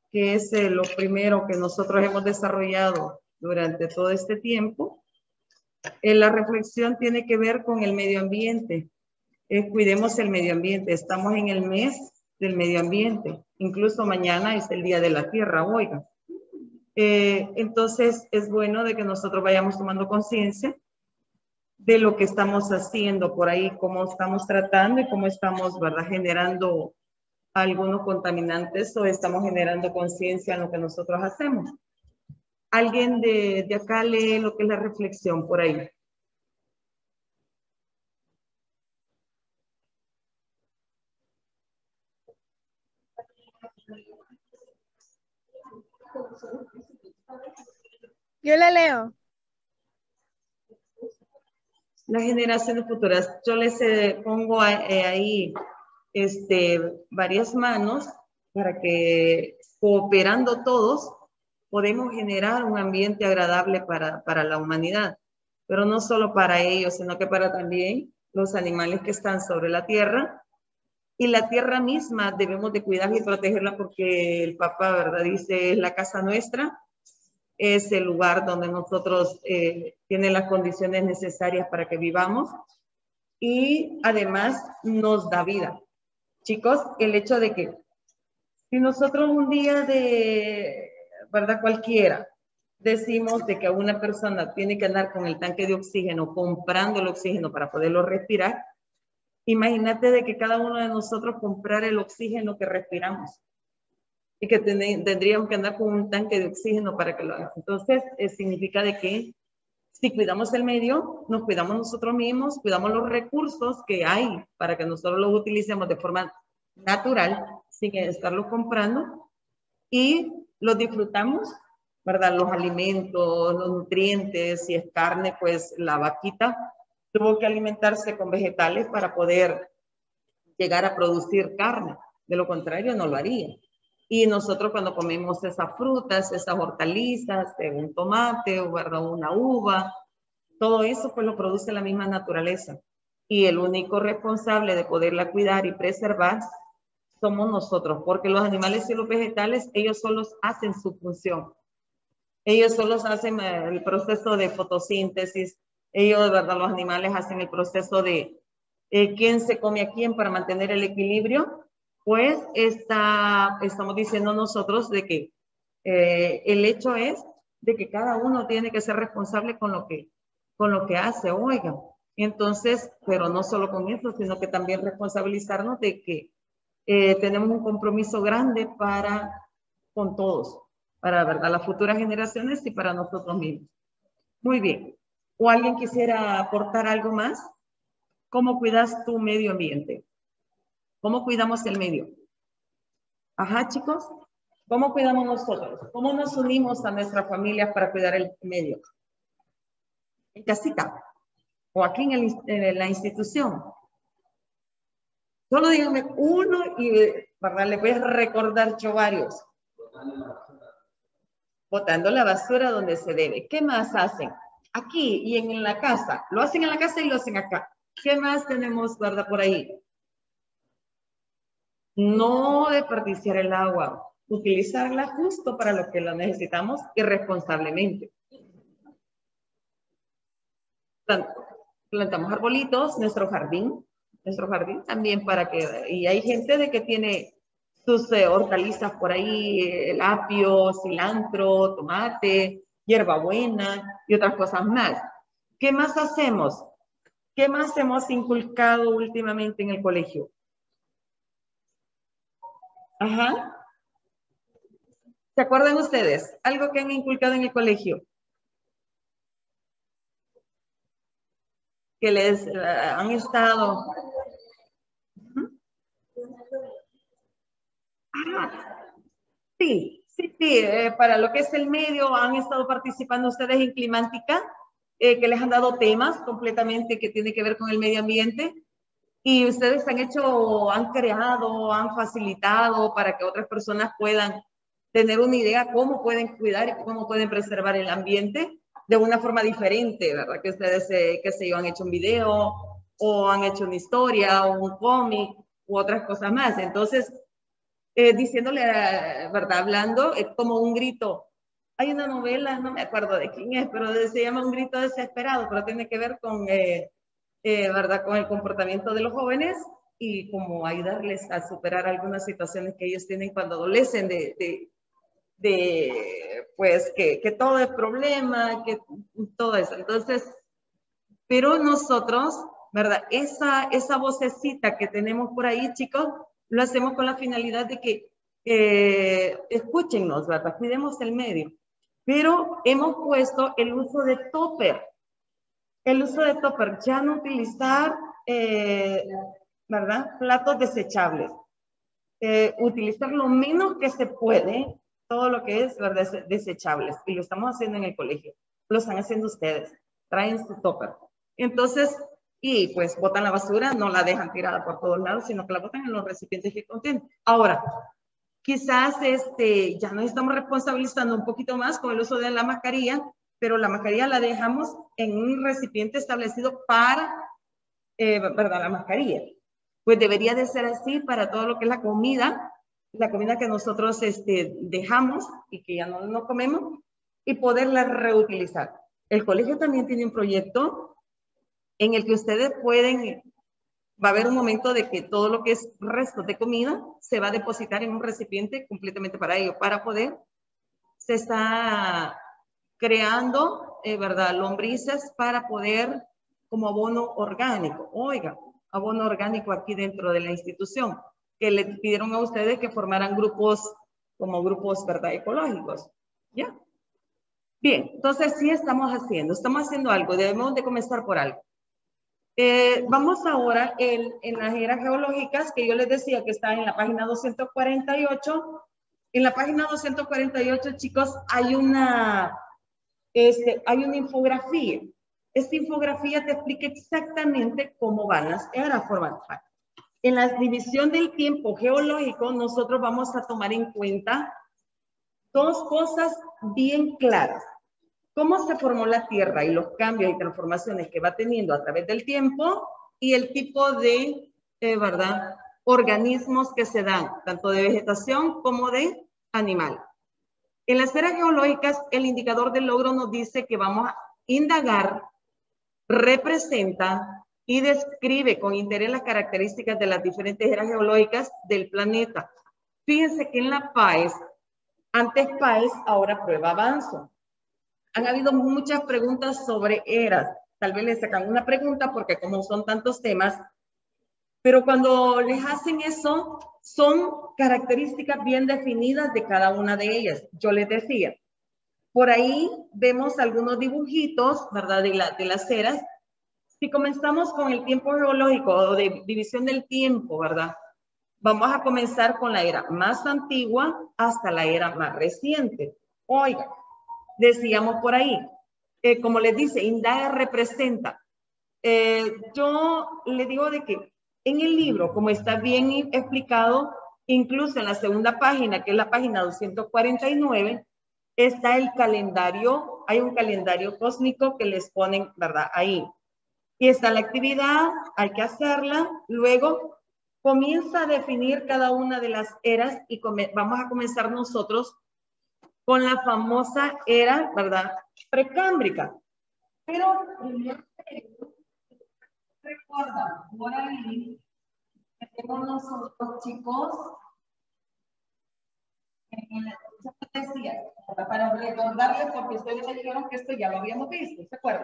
que es lo primero que nosotros hemos desarrollado durante todo este tiempo. La reflexión tiene que ver con el medio ambiente. Cuidemos el medio ambiente. Estamos en el mes del medio ambiente. Incluso mañana es el Día de la Tierra, oigan. Entonces es bueno de que nosotros vayamos tomando conciencia de lo que estamos haciendo por ahí, cómo estamos tratando y cómo estamos, ¿verdad?, generando algunos contaminantes o estamos generando conciencia en lo que nosotros hacemos. ¿Alguien de acá lee lo que es la reflexión por ahí? Yo la leo. Las generaciones futuras. Yo les pongo ahí varias manos para que cooperando todos podemos generar un ambiente agradable para la humanidad, pero no solo para ellos, sino que para también los animales que están sobre la tierra. Y la tierra misma debemos de cuidarla y protegerla porque el Papa, ¿verdad?, dice, es la casa nuestra, es el lugar donde nosotros tiene las condiciones necesarias para que vivamos y además nos da vida. Chicos, el hecho de que si nosotros un día de, ¿verdad?, cualquiera, decimos de que una persona tiene que andar con el tanque de oxígeno, comprando el oxígeno para poderlo respirar, imagínate de que cada uno de nosotros comprara el oxígeno que respiramos y que tendríamos que andar con un tanque de oxígeno para que lo haga. Entonces, significa de que si cuidamos el medio, nos cuidamos nosotros mismos, cuidamos los recursos que hay para que nosotros los utilicemos de forma natural, sin estarlos comprando, y los disfrutamos, ¿verdad? Los alimentos, los nutrientes, si es carne, pues la vaquita tuvo que alimentarse con vegetales para poder llegar a producir carne. De lo contrario, no lo haría. Y nosotros cuando comemos esas frutas, esas hortalizas, un tomate o, ¿verdad?, una uva, todo eso pues lo produce la misma naturaleza. Y el único responsable de poderla cuidar y preservar somos nosotros, porque los animales y los vegetales, ellos solos hacen su función. Ellos solos hacen el proceso de fotosíntesis. Ellos, ¿verdad?, los animales hacen el proceso de quién se come a quién para mantener el equilibrio. Pues estamos diciendo nosotros de que el hecho es de que cada uno tiene que ser responsable con lo que hace, oigan. Entonces, pero no solo con eso, sino que también responsabilizarnos de que tenemos un compromiso grande con todos, para, ¿verdad?, las futuras generaciones y para nosotros mismos. Muy bien. ¿O alguien quisiera aportar algo más? ¿Cómo cuidas tu medio ambiente? ¿Cómo cuidamos el medio? Ajá, chicos. ¿Cómo cuidamos nosotros? ¿Cómo nos unimos a nuestras familias para cuidar el medio? En casita o aquí en la institución. Solo díganme uno y, ¿verdad?, les voy a recordar yo varios. Botando la basura donde se debe. ¿Qué más hacen? Aquí y en la casa. Lo hacen en la casa y lo hacen acá. ¿Qué más tenemos, verdad, por ahí? No desperdiciar el agua. Utilizarla justo para lo que la necesitamos y responsablemente. Plantamos arbolitos, nuestro jardín también para que, y hay gente de que tiene sus hortalizas por ahí, el apio, cilantro, tomate, hierbabuena y otras cosas más. ¿Qué más hacemos? ¿Qué más hemos inculcado últimamente en el colegio? Ajá. ¿Se acuerdan ustedes? Algo que han inculcado en el colegio. Que les han estado... Sí, para lo que es el medio han estado participando ustedes en Climántica, que les han dado temas completamente que tienen que ver con el medio ambiente y ustedes han creado, han facilitado para que otras personas puedan tener una idea cómo pueden cuidar y cómo pueden preservar el ambiente de una forma diferente, ¿verdad? Que ustedes, qué sé yo, han hecho un video o han hecho una historia o un cómic u otras cosas más. Entonces, diciéndole, ¿verdad? Hablando como un grito. Hay una novela, no me acuerdo de quién es, pero se llama Un grito desesperado, pero tiene que ver con, ¿verdad? Con el comportamiento de los jóvenes y como ayudarles a superar algunas situaciones que ellos tienen cuando adolecen pues, que todo es problema, que todo eso. Entonces, pero nosotros, ¿verdad? Esa vocecita que tenemos por ahí, chicos, lo hacemos con la finalidad de que escúchennos, ¿verdad? Cuidemos el medio. Pero hemos puesto el uso de topper. El uso de topper, ya no utilizar, ¿verdad? Platos desechables. Utilizar lo menos que se puede, todo lo que es, ¿verdad? Desechables. Y lo estamos haciendo en el colegio. Lo están haciendo ustedes. Traen su topper. Entonces, y pues botan la basura, no la dejan tirada por todos lados, sino que la botan en los recipientes que contienen. Ahora, quizás ya nos estamos responsabilizando un poquito más con el uso de la mascarilla, pero la mascarilla la dejamos en un recipiente establecido para, ¿verdad? La mascarilla. Pues debería de ser así para todo lo que es la comida que nosotros dejamos y que ya no comemos, y poderla reutilizar. El colegio también tiene un proyecto en el que ustedes pueden, va a haber un momento de que todo lo que es restos de comida se va a depositar en un recipiente completamente para ello, para poder, se está creando, ¿verdad? Lombrices para poder, como abono orgánico. Oiga, abono orgánico aquí dentro de la institución, que le pidieron a ustedes que formaran grupos, como grupos, ¿verdad? Ecológicos. ¿Ya? Bien, entonces sí estamos haciendo algo, debemos de comenzar por algo. Vamos ahora en las eras geológicas, que yo les decía que está en la página 248. En la página 248, chicos, hay una infografía. Esta infografía te explica exactamente cómo van las eras formando. En la división del tiempo geológico, nosotros vamos a tomar en cuenta dos cosas bien claras. Cómo se formó la Tierra y los cambios y transformaciones que va teniendo a través del tiempo, y el tipo de, ¿verdad? Organismos que se dan, tanto de vegetación como de animal. En las eras geológicas, el indicador de logro nos dice que vamos a indagar, representa y describe con interés las características de las diferentes eras geológicas del planeta. Fíjense que en la PAES, antes PAES, ahora prueba avanzo. Han habido muchas preguntas sobre eras. Tal vez les sacan una pregunta porque como son tantos temas, pero cuando les hacen eso, son características bien definidas de cada una de ellas. Yo les decía, por ahí vemos algunos dibujitos, ¿verdad? De las eras. Si comenzamos con el tiempo geológico o de división del tiempo, ¿verdad? Vamos a comenzar con la era más antigua hasta la era más reciente. Oiga, decíamos por ahí, como les dice, indaga representa. Yo le digo de que en el libro, como está bien explicado, incluso en la segunda página, que es la página 249, está el calendario, hay un calendario cósmico que les ponen, ¿verdad? Ahí. Y está la actividad, hay que hacerla, luego comienza a definir cada una de las eras y vamos a comenzar nosotros con la famosa era, ¿verdad? Precámbrica. Pero recuerda, por ahí, que tenemos nosotros, chicos, yo te decía, para recordarles, porque ustedes me dijeron que esto ya lo habíamos visto, ¿se acuerdan?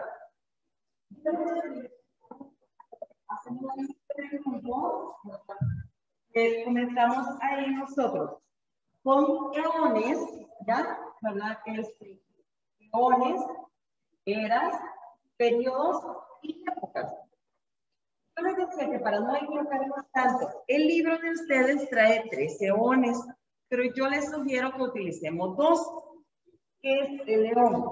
Comenzamos ahí nosotros con eones, ¿ya? ¿Verdad? Eones, eras, periodos y épocas. Yo les decía que para no equivocarnos tanto, el libro de ustedes trae 13 eones, pero yo les sugiero que utilicemos dos, que es el eón.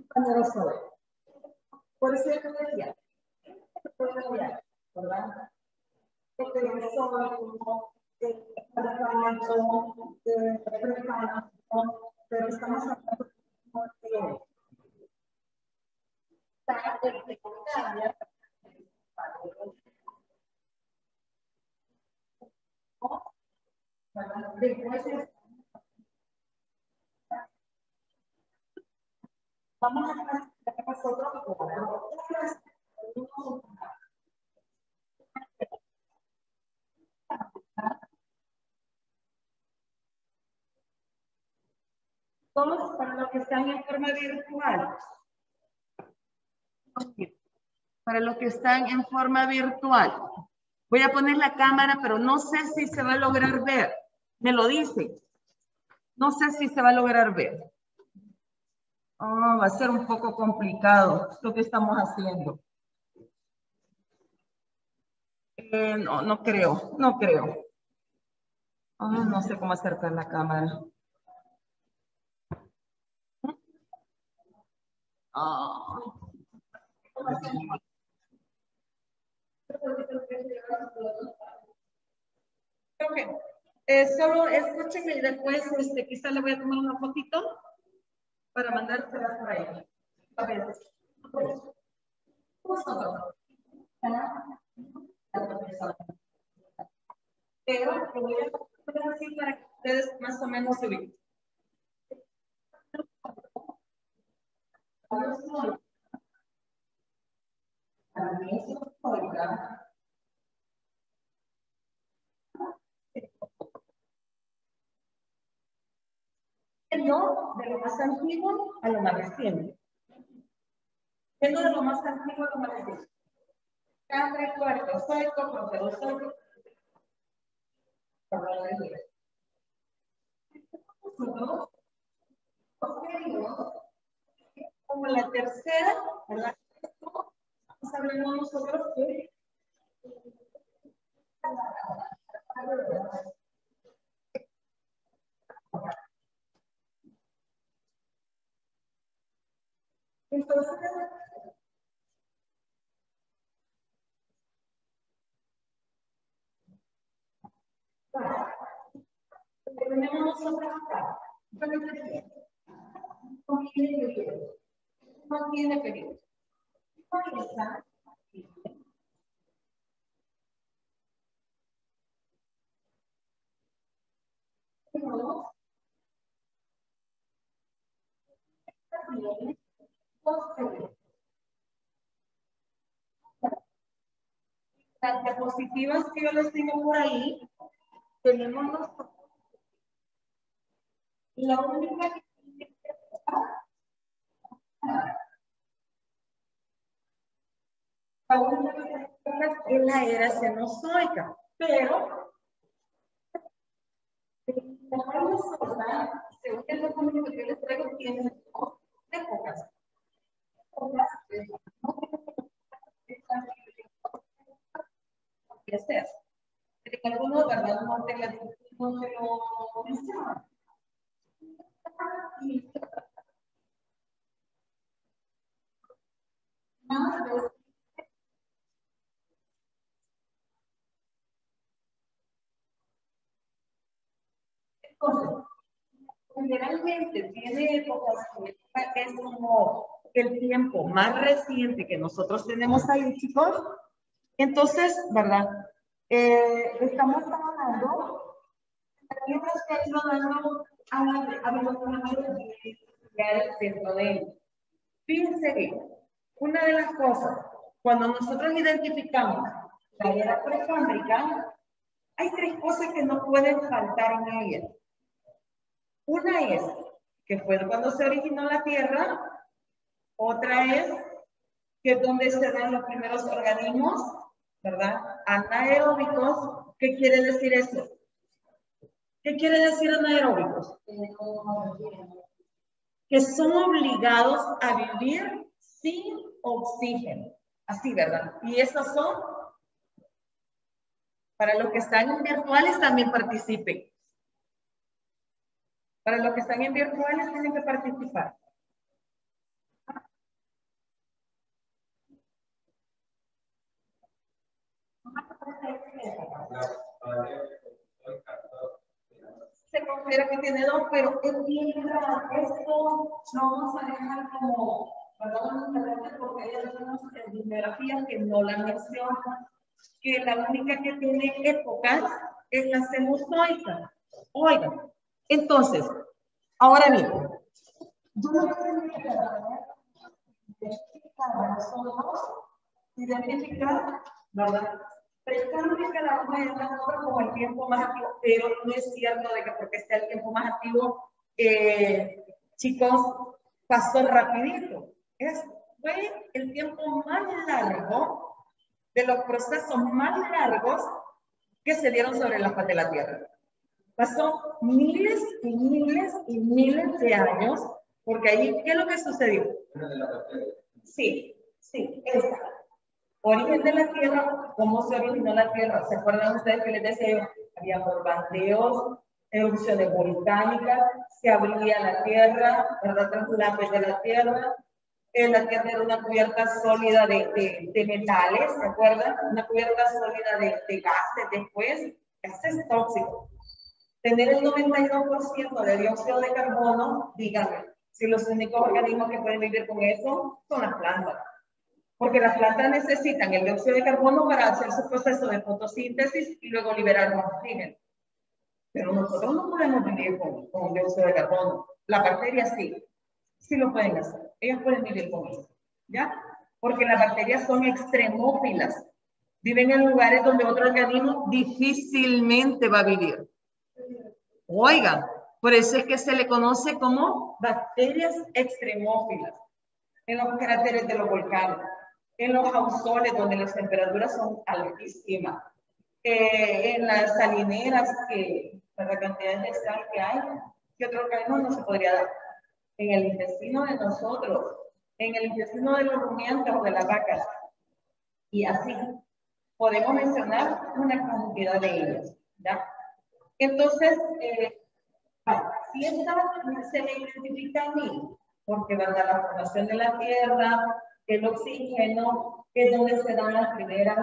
compañero Sol. Por eso yo te decía, ¿verdad? Porque el Sol, como pero estamos hablando de después vamos a hacer nosotros todos para los que están en forma virtual. Para los que están en forma virtual. Voy a poner la cámara, pero no sé si se va a lograr ver. Me lo dice. No sé si se va a lograr ver. Oh, va a ser un poco complicado lo que estamos haciendo. No, no creo, no creo. Oh, no sé cómo acercar la cámara. Oh. Ok. Solo escúchenme y después quizá le voy a tomar una fotito para mandársela por ahí. A ver. Pero lo voy a poner así para que ustedes más o menos se ubiquen. Yendo de lo más antiguo a lo más reciente. Yendo de lo más antiguo a lo más reciente. Café, cuarto sueco, profesor sueco. Como la tercera, ¿verdad? Estamos hablando nosotros que entonces tenemos nosotros acá. No tiene periodo. No tiene periodo. Las diapositivas que yo les tengo por ahí, tenemos nosotros. La única que es la era cenozoica, pero según el documento que yo les traigo, tiene dos épocas. En algunos, ¿verdad? No te lo mencionan. Entonces, generalmente tiene épocas que es como el tiempo más reciente que nosotros tenemos ahí, chicos. Entonces, ¿verdad? Estamos hablando, también está ayudando a dentro de él. Fíjense bien, una de las cosas, cuando nosotros identificamos la era precámbrica, hay tres cosas que no pueden faltar en ella. Una es que fue cuando se originó la Tierra, otra es que es donde se dan los primeros organismos, ¿verdad? Anaeróbicos. ¿Qué quiere decir eso? ¿Qué quiere decir anaeróbicos? Que son obligados a vivir sin oxígeno. Así, ¿verdad? Y esos son, para los que están en virtuales también participen. Para los que están en virtuales tienen que participar. Se considera que tiene dos, pero es bien raro. Esto lo vamos a dejar como, perdón, porque hay algunas bibliografías que no la mencionan, que la única que tiene épocas es la Cenozoica. Oigan, entonces, ahora bien, yo no identificar, ¿verdad? Prestarle cada una de estas cosas como el tiempo más activo, pero no es cierto de que porque sea el tiempo más activo, chicos, pasó rapidito. Fue el tiempo más largo de los procesos más largos que se dieron sobre la faz de la Tierra. Pasó miles y miles y miles de años, porque ahí, ¿qué es lo que sucedió? Sí, sí, esa. Origen de la Tierra, ¿cómo se originó la Tierra? ¿Se acuerdan ustedes que les decía yo? Había bombardeos, erupciones volcánicas, se abría la Tierra, ¿verdad? Traslape de la Tierra. La Tierra era una cubierta sólida de metales, ¿se acuerdan? Una cubierta sólida de gases después, gases tóxicos. Tener el 92% de dióxido de carbono, díganme, si los únicos organismos que pueden vivir con eso son las plantas. Porque las plantas necesitan el dióxido de carbono para hacer su proceso de fotosíntesis y luego liberar oxígeno. Pero nosotros no podemos vivir con dióxido de carbono. Las bacterias sí lo pueden hacer. Ellas pueden vivir con eso, ¿ya? Porque las bacterias son extremófilas. Viven en lugares donde otro organismo difícilmente va a vivir. Oigan, por eso es que se le conoce como bacterias extremófilas. En los cráteres de los volcanes, en los ausoles donde las temperaturas son altísimas, en las salineras que la cantidad de sal que hay, que otro organismo no se podría dar. En el intestino de nosotros, en el intestino de los rumiantes o de las vacas. Y así podemos mencionar una cantidad de ellas, ¿ya? Entonces, si esta se me identifica a mí, porque ¿verdad? La formación de la tierra, el oxígeno, es donde se dan las primeras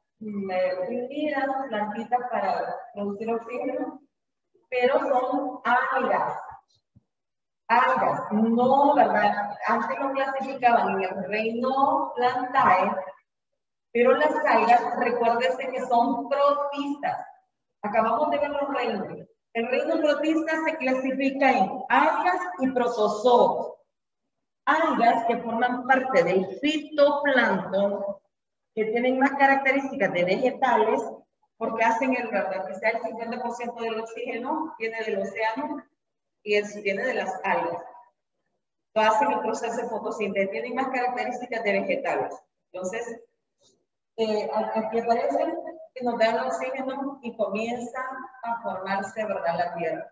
plantitas para producir oxígeno, pero son algas. Algas, no, ¿verdad? Antes lo clasificaban en el reino Plantae, pero las algas, recuérdense que son protistas. Acabamos de ver los reinos. El reino protista se clasifica en algas y protozoos. Algas que forman parte del fitoplancton, que tienen más características de vegetales, porque hacen el verdad, que sea el 50% del oxígeno viene del océano y el viene de las algas. Hacen el proceso de fotosíntesis, tienen más características de vegetales. Entonces, aquí aparecen que nos dan el oxígeno y comienza a formarse, ¿verdad?, la Tierra.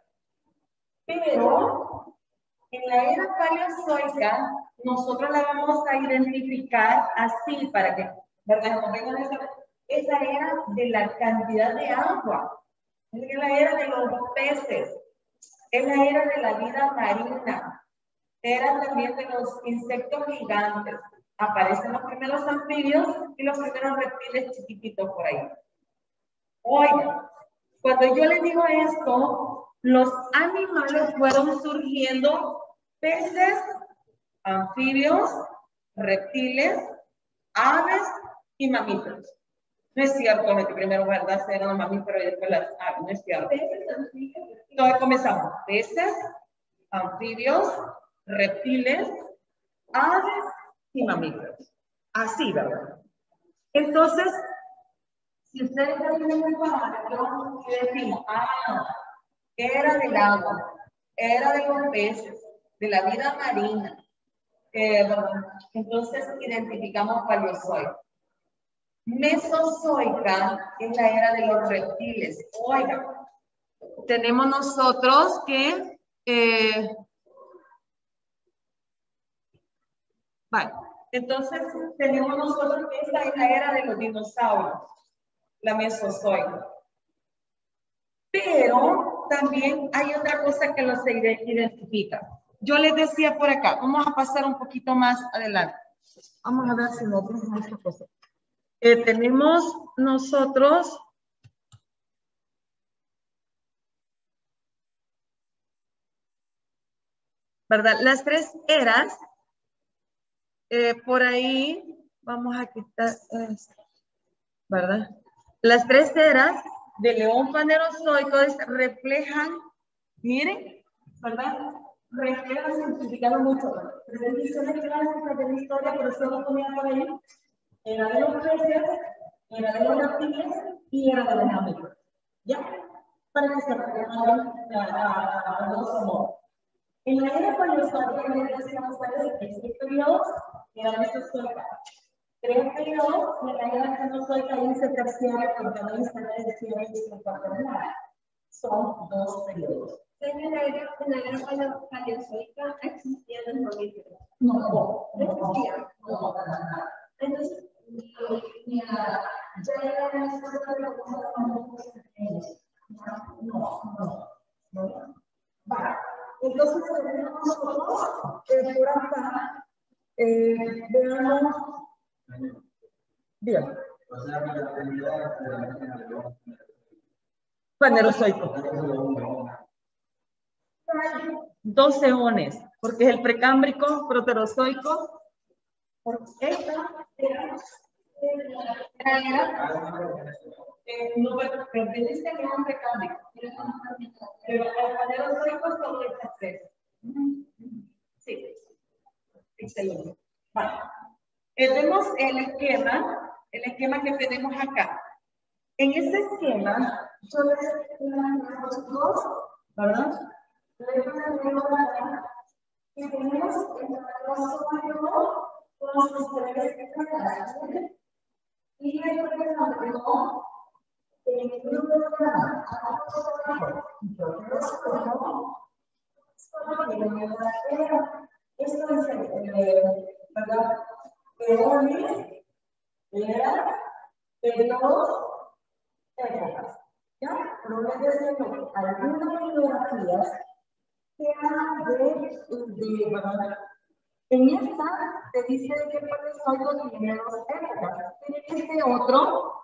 Pero en la era paleozoica, nosotros la vamos a identificar así para que, ¿verdad?, nos vengan esa era de la cantidad de agua, es la era de los peces, es la era de la vida marina, era también de los insectos gigantes. Aparecen los primeros anfibios y los primeros reptiles chiquititos por ahí. Oigan, cuando yo les digo esto, los animales fueron surgiendo peces, anfibios, reptiles, aves y mamíferos. No es cierto que primero, ¿verdad?, eran los mamíferos y después las aves, no es cierto. Entonces comenzamos, peces, anfibios, reptiles, aves y mamíferos. Así, ¿verdad? Entonces, si ustedes tienen un parámetro y decimos, era del agua, era de los peces, de la vida marina, entonces identificamos paleozoica. Mesozoica es la era de los reptiles. Oigan, tenemos nosotros que vale, entonces tenemos nosotros que esta es la era de los dinosaurios, la mesozoica. Pero también hay otra cosa que los identifica. Yo les decía por acá, vamos a pasar un poquito más adelante. Vamos a ver si nosotros tenemos esta cosa. Tenemos nosotros ¿verdad? Las tres eras, por ahí, vamos a quitar esto, ¿verdad? Las tres eras de León Fanerozoico reflejan, miren, ¿verdad? Reflejan, simplificando mucho. Tres visiones clásicas de la historia, pero solo ponía por ahí, era de los peces, era de los reptiles y era de los mamíferos. ¿Ya? Para que se recuerden a grosso modo. En la era paleozoica, como decíamos ustedes, este periodo era mesozoica. 3 periodos y en la era cenozoica hay ese terciario que también se le decía en cuaternario. Son 2 periodos. En la era paleozoica existían los mamíferos. No existían. No, nada. Entonces, Mira, ya era mesozoica, pero no. Vale. Entonces, nosotros, por acá, veamos. Bien. Fanerozoico. 2 eones, porque es el precámbrico, proterozoico. Esta no pertenece a ningún precámbrico, pero el fanerozoico son estas tres. Sí, excelente. Vale. Vemos el esquema que tenemos acá. En este esquema, yo les los dos, ¿verdad? Les pongo acá que tenemos el fanerozoico con sus tres caras, y el precámbrico en el grupo de esto es ¿verdad? Eones, era periodos, épocas. ¿Ya? Pero les decía que algunas bibliografías que hablan ¿verdad? En esta te dice que el paleozoico tiene 2 épocas. En este otro,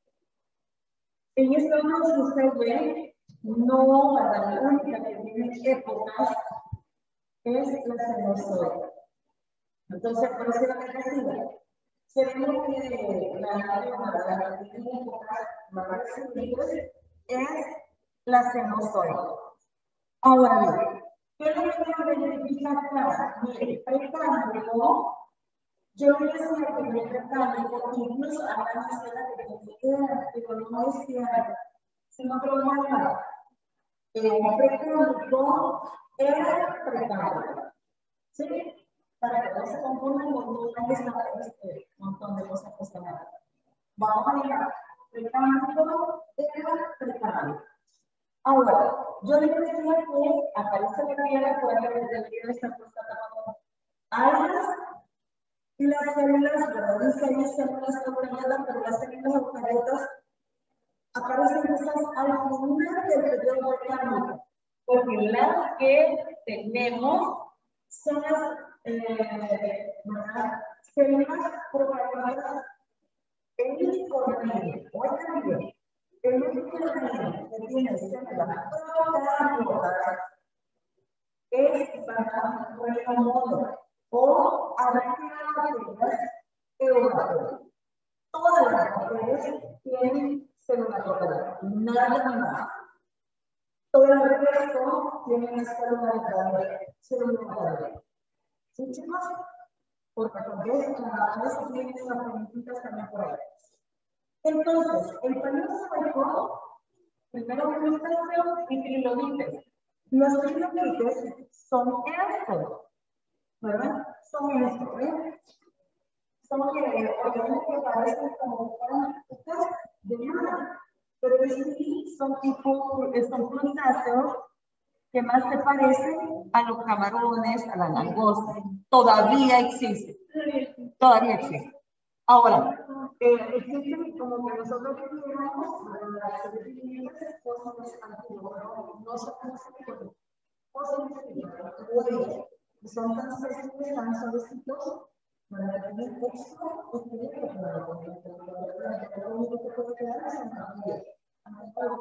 si usted ve, no, la única que tiene épocas es la cenozoica. Entonces, por eso la decía, según la que tiene épocas más recientes es la cenozoica. Ahora bien, ¿qué es lo que voy a verificar acá? Mire, precámbrico, yo les decía que el precámbrico incluso hablamos de la tecnología, pero no es cierto, sino que lo más claro. El precámbrico era precámbrico. ¿Sí? Para que no se confundan con un montón de cosas que se llaman. Vamos a mirar. Precámbrico era precámbrico. Ahora, yo les decía que aparece la piedra por ahí de esta puesta tapando algas y las células, ¿verdad? Dice ahí células eucariotas, pero las células eucariotas aparecen estas al final del periodo volcánico, porque las que tenemos son las células procariotas. El único organismo, oigan bien, el único organismo que tiene células procariotas es bajo modo o arqueabacterias eucariotas. Todas las bacterias tienen células procariotas, nada más. Todo el resto tienen células procariotas. ¿Sí, chicos? Porque a veces tienen unas preguntitas también por ahí. Entonces, el paleozoico, primero crustáceos y trilobites. Los trilobites son estos, ¿verdad? Son estos, ¿eh? Son organismos que parecen como de nada, pero sí son crustáceos que más se parecen a los camarones, a las langostas. Todavía existen. Todavía existen. Ahora, existen como que nosotros tenemos las fósiles antiguos, no son fósiles que son tan sensibles, tan suavecitos, para tener texto, lo único que puede quedar es una piel.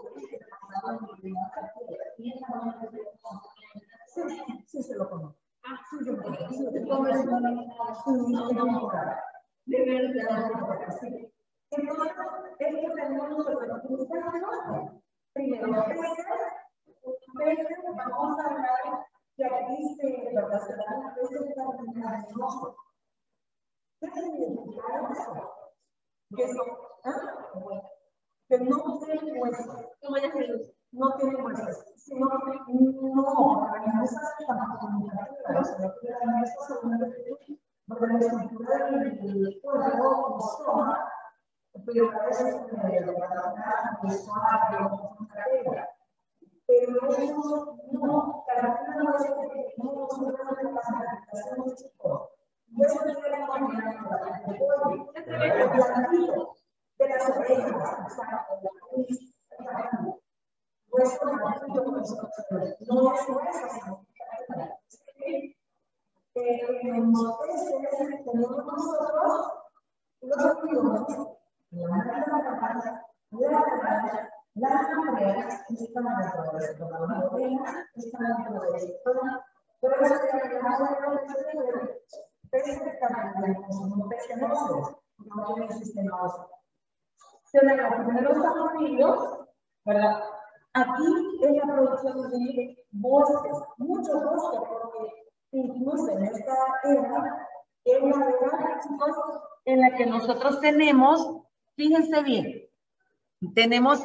Sí, se lo conozco. De verdad. Entonces, esto tenemos nosotros primero, peces, vamos a hablar que aquí se dan peces venenosos. ¿Qué significa eso? Que no tienen huesos. ¿Cómo ya se luce? No tienen huesos. Sino que no, esas tampoco son negativas, sino que esas son negativas. Porque la estructura del cuerpo toma, pero a veces pero eso no, cada una vez que tenemos una clasificación de chicos, no es que la manera de las orejas, no es tenemos nosotros los amigos, las mareas están dentro de esto, las morenas están dentro de esto, pero eso que llamamos peces de carbono, son peces óseos, no tienen sistema óseo. Se dan los primeros amigos, ¿verdad? Aquí es la producción de bosques, muchos bosques, porque incluso en esta era, es la era, chicos, en la que nosotros tenemos, fíjense bien, tenemos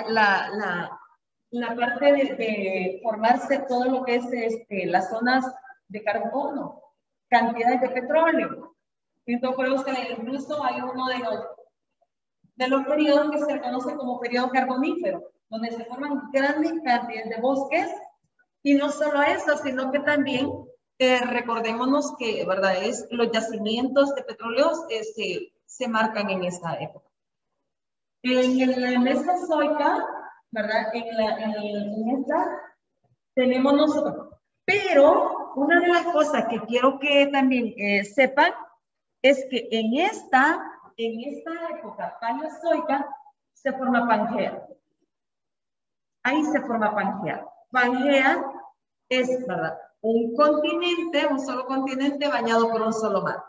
la parte de formarse todo lo que es las zonas de carbono, cantidades de petróleo. Entonces, por eso incluso hay uno de los periodos que se conoce como periodo carbonífero, donde se forman grandes cantidades de bosques, y no solo eso, sino que también recordémonos que, ¿verdad?, los yacimientos de petróleo se marcan en esta época. En la Mesozoica, ¿verdad?, en esta tenemos nosotros. Pero una de las cosas que quiero que también sepan es que en esta época paleozoica se forma Pangea. Ahí se forma Pangea. Pangea es, ¿verdad?, un continente, un solo continente bañado por un solo mar.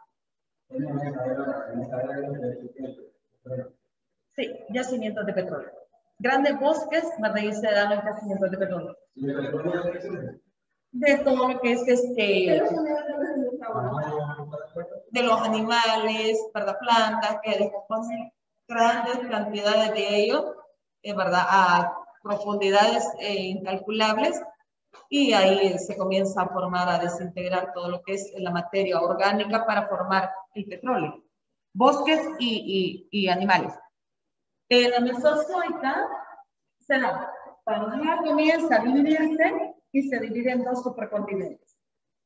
Sí, yacimientos de petróleo. Grandes bosques, ¿verdad?, y se dan los yacimientos de petróleo. De todo lo que es de los animales, ¿verdad?, plantas que descomponen grandes cantidades de ellos, ¿verdad?, a profundidades incalculables, y ahí se comienza a formar, a desintegrar todo lo que es la materia orgánica para formar el petróleo, bosques y animales. En la Mesozoica se da, Pangea comienza a dividirse y se divide en dos supercontinentes,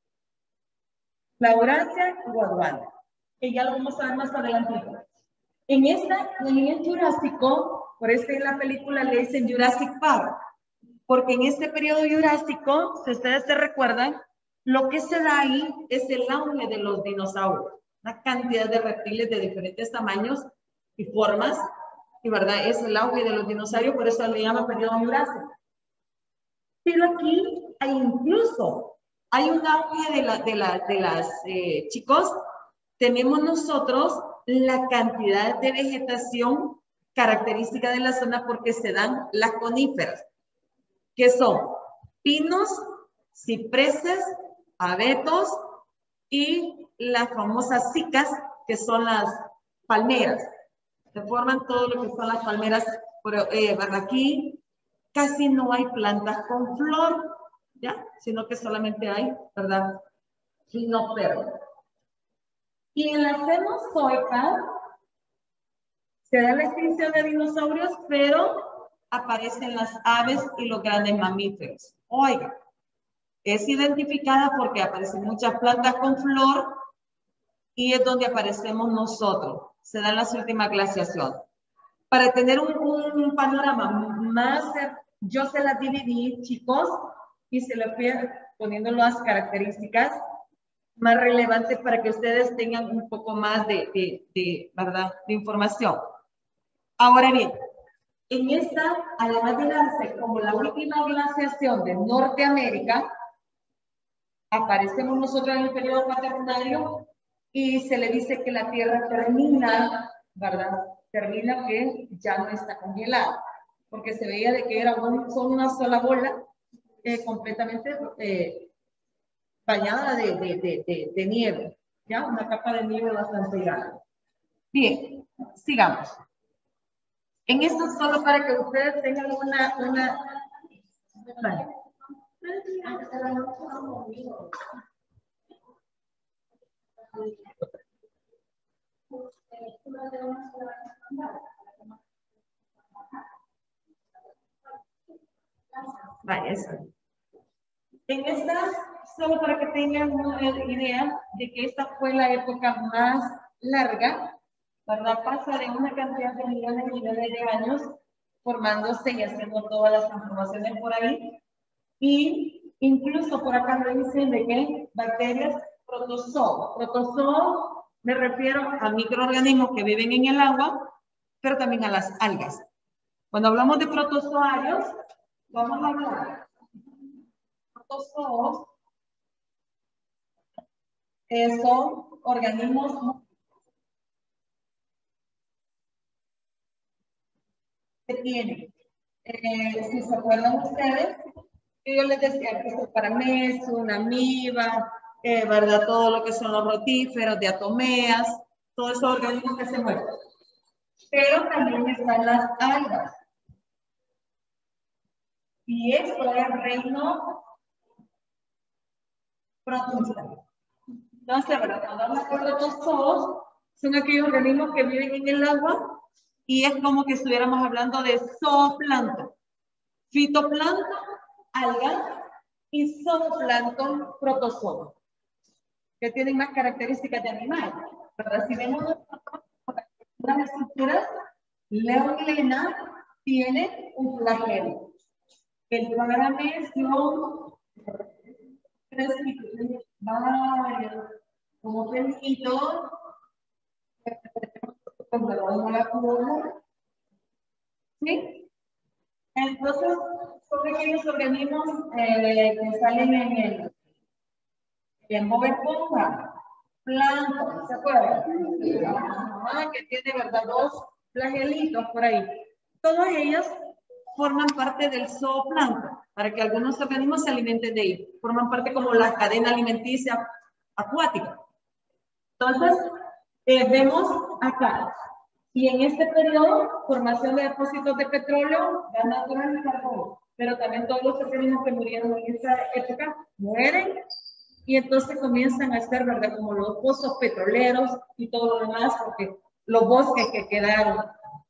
la Eurasia y Gondwana, que ya lo vamos a ver más adelante. En el Jurásico, por eso en la película le dicen Jurassic Park, porque en este periodo jurásico, si ustedes se recuerdan, lo que se da ahí es el auge de los dinosaurios, una cantidad de reptiles de diferentes tamaños y formas, y verdad, es el auge de los dinosaurios, por eso le llama periodo jurásico. Pero aquí hay incluso, hay un auge chicos, tenemos nosotros la cantidad de vegetación característica de la zona porque se dan las coníferas, que son pinos, cipreses, abetos y las famosas cicas, que son las palmeras. Se forman todo lo que son las palmeras, pero aquí casi no hay plantas con flor, ¿ya? Sino que solamente hay, ¿verdad?, ginóperos. Y en la Cenozoica se da la extinción de dinosaurios, pero aparecen las aves y los grandes mamíferos. Oiga, es identificada porque aparecen muchas plantas con flor y es donde aparecemos nosotros. Se dan las últimas glaciaciones. Para tener un panorama más, yo se las dividí, chicos, y se las fui poniendo las características más relevantes para que ustedes tengan un poco más ¿verdad?, de información. Ahora bien, en esta, además de darse como la última glaciación de Norteamérica, aparecemos nosotros en el periodo cuaternario y se le dice que la Tierra termina, ¿verdad? Termina que ya no está congelada, porque se veía de que era solo una sola bola completamente bañada de nieve, ¿ya? Una capa de nieve bastante grande. Bien, sigamos. En esto solo para que ustedes tengan una... Vale, eso. En esta, solo para que tengan una idea de que esta fue la época más larga, ¿verdad? Pasa de una cantidad de millones de años formándose y haciendo todas las transformaciones por ahí. Y incluso por acá me dicen de que bacterias protozoos. Protozoos me refiero a microorganismos que viven en el agua, pero también a las algas. Cuando hablamos de protozoarios, vamos a hablar protozoos son organismos que tienen, si se acuerdan ustedes, yo les decía que es el paramecio, una amiba, ¿verdad? Todo lo que son los rotíferos, diatomeas, todos esos organismos que se mueven. Pero también están las algas. Y esto es el reino protista. Entonces, ¿verdad? Cuando hablamos de protozoos, son aquellos organismos que viven en el agua y es como que estuviéramos hablando de zooplancton. Fitoplancton, algas, y zooplancton, protozoos, que tienen más características de animal. Pero si vemos las estructuras, Leonglena tiene un flagelo. El paramecio, varios, como pelitos, ¿sí? Entonces, son aquellos organismos que salen en Bob Esponja, plancton, ¿se acuerdan? Que tiene, ¿verdad? Dos flagelitos por ahí. Todos ellos forman parte del zooplancton, para que algunos organismos se alimenten de ellos. Forman parte como la cadena alimenticia acuática. Entonces, vemos acá. Y en este periodo, formación de depósitos de petróleo, gas natural y carbón. Pero también todos los organismos que murieron en esa época mueren. Y entonces comienzan a ser, ¿verdad? Como los pozos petroleros y todo lo demás, porque los bosques que quedaron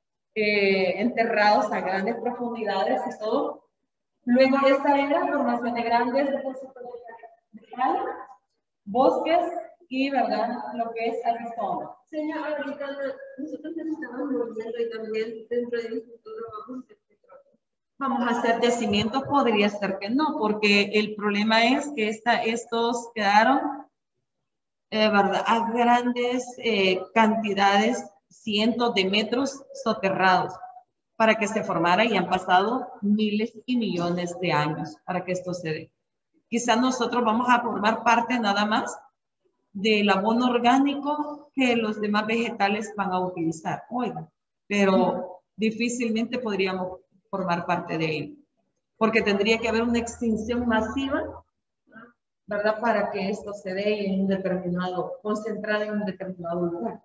enterrados a grandes profundidades y todo. Luego de esta era, formación de grandes depósitos de sal, bosques y, ¿verdad? Lo que es Arizona. Señor, ahorita nosotros necesitamos movimiento y también dentro de mi futuro vamos a hacer petróleo. Vamos a hacer yacimientos, podría ser que no, porque el problema es que estos quedaron, ¿verdad? A grandes cantidades, cientos de metros soterrados para que se formara y han pasado miles y millones de años para que esto se dé. Quizás nosotros vamos a formar parte nada más del abono orgánico que los demás vegetales van a utilizar. Oigan, pero difícilmente podríamos formar parte de él, porque tendría que haber una extinción masiva, ¿verdad? Para que esto se dé en un determinado, concentrado en un determinado lugar.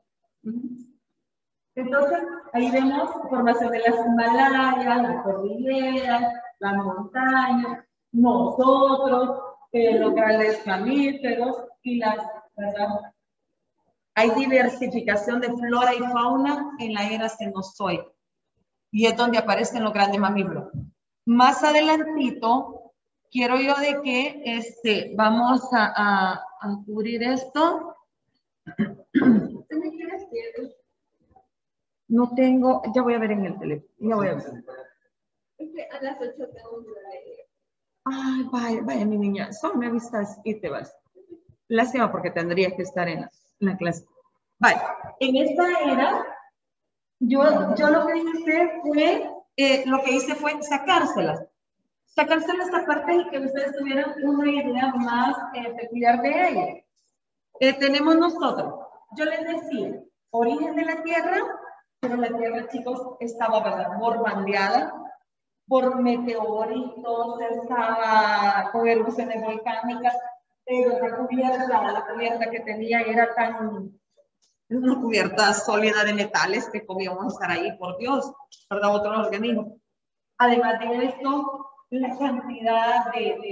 Entonces, ahí vemos formación de las Himalayas, las cordilleras, las montañas, nosotros, los grandes mamíferos y las, ¿verdad? Hay diversificación de flora y fauna en la era Cenozoica. Y es donde aparecen los grandes mamíferos. Más adelantito, quiero yo de que vamos a cubrir esto. No tengo, ya voy a ver en el teléfono. Ya voy a ver. A las 8 tengo un horario. Ay, vaya, mi niña, solo me avisas y te vas. Lástima porque tendría que estar en la clase. Vale, en esta era, yo lo que hice fue sacárselas. sacárselo esta parte y que ustedes tuvieran una idea más peculiar de ella. Tenemos nosotros, yo les decía, origen de la Tierra, pero la Tierra, chicos, estaba, ¿verdad?, borbandeada por meteoritos, estaba con erupciones volcánicas, pero la cubierta que tenía era una cubierta sólida de metales que podíamos estar ahí, por Dios, ¿verdad?, otros organismos. Además de esto, la cantidad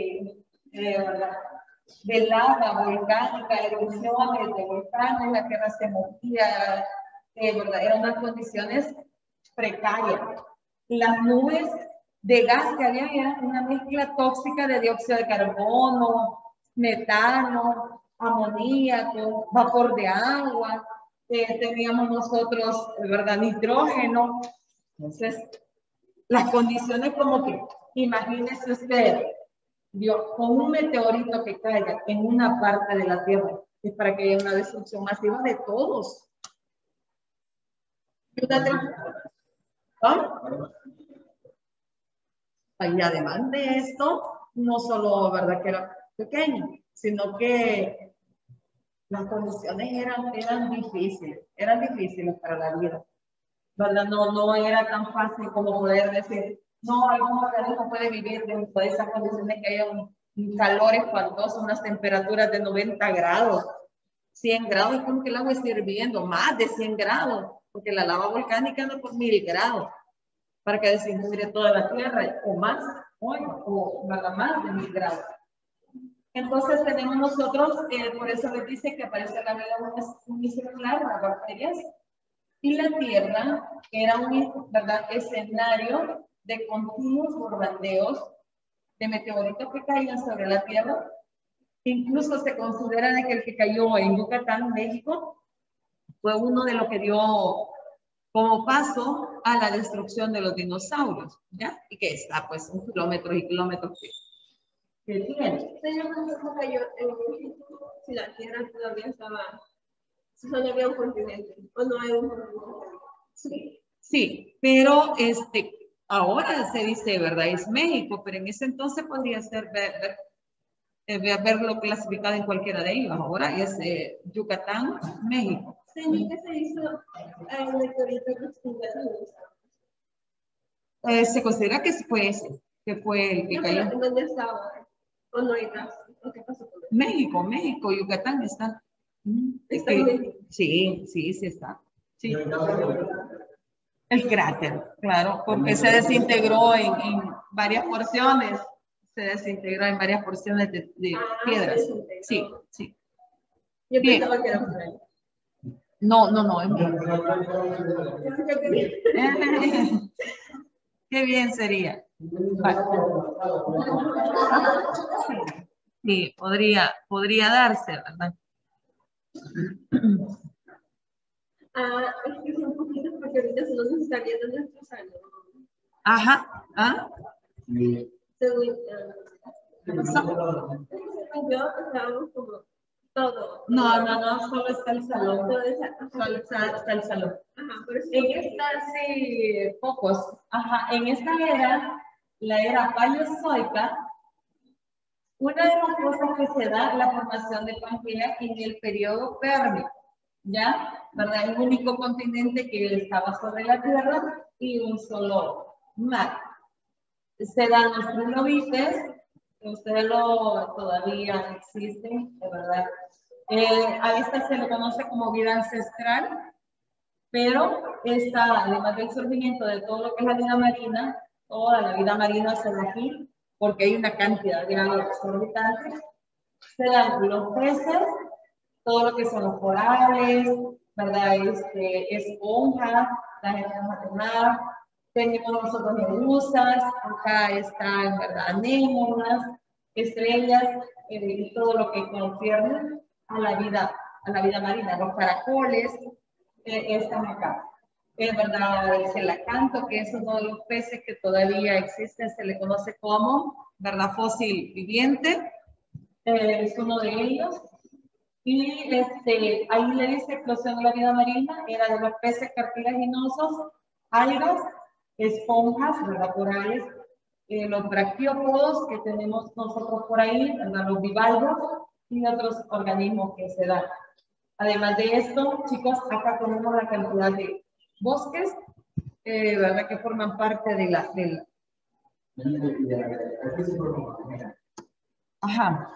de lava volcánica, erupciones de volcanes, la tierra se movía, ¿verdad? Eran unas condiciones precarias. Las nubes de gas que había eran una mezcla tóxica de dióxido de carbono, metano, amoníaco, vapor de agua, teníamos nosotros, ¿verdad?, nitrógeno. Entonces, las condiciones como que, imagínense usted, con un meteorito que caiga en una parte de la Tierra, es para que haya una destrucción masiva de todos. Y además de esto, no solo, ¿verdad?, que era pequeño, sino que las condiciones eran difíciles para la vida, ¿verdad? No era tan fácil como poder decir, no, algún organismo puede vivir dentro de esas condiciones que haya un calor espantoso, unas temperaturas de 90 grados, 100 grados, es como que el agua está hirviendo, más de 100 grados, porque la lava volcánica anda por 1000 grados, para que desintegre toda la tierra, o más, o nada más de 1000 grados. Entonces tenemos nosotros, por eso les dice que aparece la vida unicelular, las bacterias, y la Tierra era un, ¿verdad?, escenario de continuos bombardeos de meteoritos que caían sobre la Tierra. Incluso se considera de que el que cayó en Yucatán, México, fue uno de los que dio como paso a la destrucción de los dinosaurios, ¿ya? Y que está, pues, un kilómetro y kilómetros que tiene. Señor, ¿cómo cayó en México si la Tierra todavía estaba, si solo había un continente, o no hay un continente? Sí, pero ahora se dice, ¿verdad?, es México, pero en ese entonces podría ser verlo clasificado en cualquiera de ellos. Ahora es Yucatán, México. Señor, ¿qué se hizo el meteorito que extinguió a los Se considera que fue ese, que fue el que cayó. ¿En dónde estaba? ¿O no hay más? ¿Qué pasó con eso? México, Yucatán está. ¿Está en México? Sí está. Sí. El cráter, claro, porque se desintegró en varias porciones. Se desintegró en varias porciones de piedras. Sí. Yo pensaba que era por ahí. No, es Qué bien sería. Vale. Sí, podría darse, ¿verdad? Es que son poquitos porque ahorita solo nos está viendo nuestros años. Ajá. Según yo, estábamos como todo. No, solo está el salón. Solo está el salón. Ajá, por eso. En esta sí, pocos. Ajá, en esta era, la era paleozoica, una de las cosas que se da es la formación de Pangea en el periodo Pérmico, ¿ya? ¿Verdad? El único continente que estaba sobre la Tierra y un solo mar. Se dan los trilobites, que ustedes todavía existen, de verdad. A esta se le conoce como vida ancestral, pero además del surgimiento de todo lo que es la vida marina, toda la vida marina se da aquí, porque hay una cantidad de agua exorbitante. Se dan los peces, todo lo que son los corales, ¿verdad? Esponjas, las esponjas de mar. Tenemos nosotros medusas, acá están, ¿verdad?, anémonas, estrellas, y todo lo que concierne a la vida marina, los caracoles, están acá. Es verdad, el celacanto, que es uno de los peces que todavía existe, se le conoce como, ¿verdad?, fósil viviente, es uno de ellos. Y ahí le dice explosión de la vida marina, era de los peces cartilaginosos, algas, esponjas, ¿verdad?, corales, los braquiópodos que tenemos nosotros por ahí, ¿verdad? Los bivalvos y otros organismos que se dan. Además de esto, chicos, acá tenemos la cantidad de bosques, ¿verdad? Que forman parte de la... Ajá.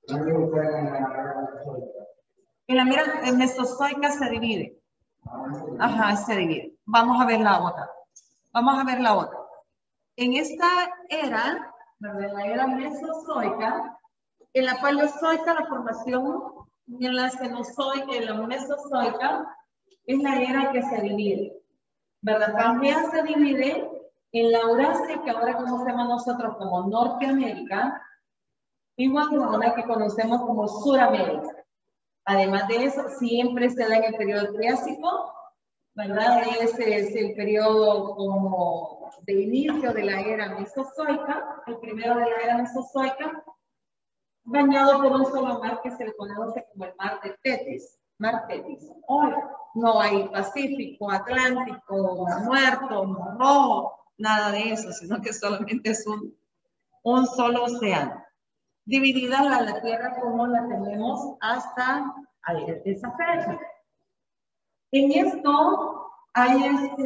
En la mesozoica se divide. Ajá, se divide. Vamos a ver la otra. Vamos a ver la otra. En esta era, ¿verdad? La era mesozoica, en la paleozoica la formación, y en la cenozoica, en la mesozoica, es la era que se divide, ¿verdad? Pangea se divide en la Eurasia, que ahora conocemos nosotros como Norteamérica, y Gondwana, que conocemos como Suramérica. Además de eso, siempre se da en el periodo Triásico, ¿verdad? Ese es el periodo como de inicio de la era mesozoica, el primero de la era mesozoica, bañado por un solo mar que se le conoce como el mar de Tetis, mar Tetis. Hoy no hay Pacífico, Atlántico, Mar Muerto, Mar Rojo, nada de eso, sino que solamente es un solo océano. Dividida la Tierra como la tenemos hasta esa fecha. En esto hay